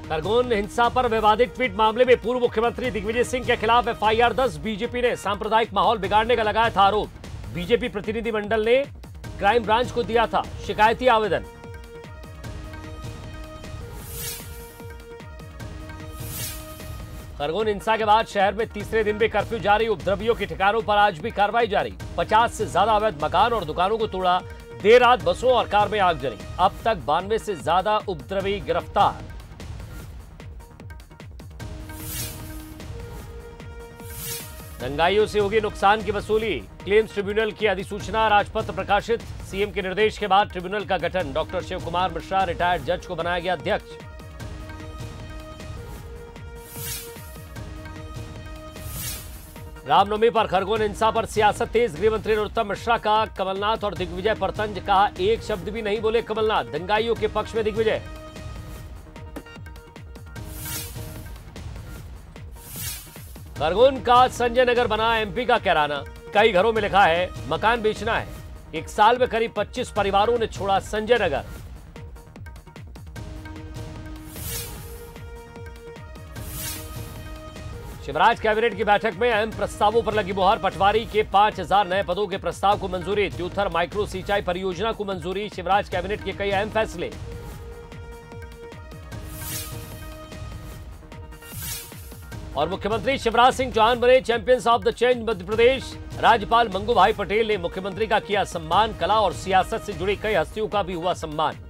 खरगोन हिंसा पर विवादित ट्वीट मामले में पूर्व मुख्यमंत्री दिग्विजय सिंह के खिलाफ एफआईआर 10। बीजेपी ने सांप्रदायिक माहौल बिगाड़ने का लगाया था आरोप। बीजेपी प्रतिनिधिमंडल ने क्राइम ब्रांच को दिया था शिकायती आवेदन। खरगोन हिंसा के बाद शहर में तीसरे दिन भी कर्फ्यू जारी। उपद्रवियों के ठिकानों पर आज भी कार्रवाई जारी। 50 से ज्यादा अवैध मकान और दुकानों को तोड़ा। देर रात बसों और कार में आग जली। अब तक 92 से ज्यादा उपद्रवी गिरफ्तार। दंगाइयों से होगी नुकसान की वसूली। क्लेम्स ट्रिब्यूनल की अधिसूचना राजपत्र प्रकाशित। सीएम के निर्देश के बाद ट्रिब्यूनल का गठन। डॉक्टर शिव कुमार मिश्रा रिटायर्ड जज को बनाया गया अध्यक्ष। रामनवमी पर खरगोन हिंसा पर सियासत तेज। गृह मंत्री नरोत्तम मिश्रा का कमलनाथ और दिग्विजय पर तंज। कहा, एक शब्द भी नहीं बोले कमलनाथ। दंगाइयों के पक्ष में दिग्विजय। खरगोन का संजय नगर बना एमपी का कैराना। कई घरों में लिखा है मकान बेचना है। एक साल में करीब 25 परिवारों ने छोड़ा संजय नगर। शिवराज कैबिनेट की बैठक में अहम प्रस्तावों पर लगी मुहर। पटवारी के 5000 नए पदों के प्रस्ताव को मंजूरी। त्यूथर माइक्रो सिंचाई परियोजना को मंजूरी। शिवराज कैबिनेट के कई अहम फैसले। और मुख्यमंत्री शिवराज सिंह चौहान बने champions of the change Madhya Pradesh. राज्यपाल मंगू भाई पटेल ने मुख्यमंत्री का किया सम्मान। कला और सियासत से जुड़ी कई हस्तियों का भी हुआ सम्मान।